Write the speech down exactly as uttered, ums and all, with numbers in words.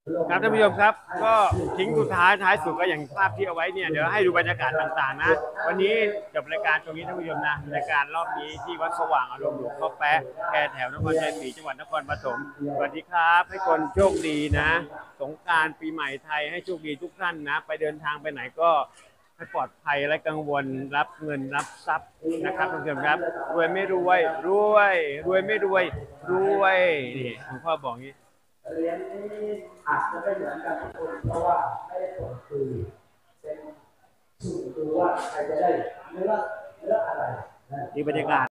ครับท่านผู้ชมครับก็ทิ้งสุดท้ายท้ายสุดก็อย่างภาพที่เอาไว้เนี่ยเดี๋ยวให้ดูบรรยากาศต่างๆนะวันนี้จบรายการตรงนี้ท่านผู้ชมนะรายการรอบนี้ที่วัดสว่างอารมณ์หลวงพ่อแป๊ะแพรแถวนครชัยศรีจังหวัดนครปฐมสวัสดีครับให้คนโชคดีนะสงกรานต์ปีใหม่ไทยให้โชคดีทุกท่านนะไปเดินทางไปไหนก็ให้ปลอดภัยและกังวลรับเงินรับทรัพย์นะครับท่านผู้ชมครับรวยไม่รวยรวยรวยไม่รวยรวยนี่หลวงพ่อบอกงี้เหรียญนี้อาจจะไม่เหมือนกันทุกคนเพราะว่าไม่ได้ส่งคืนเป็นสูตรดูว่าใครจะได้เนื้อเนื้ออะไรนี่บรรยากาศ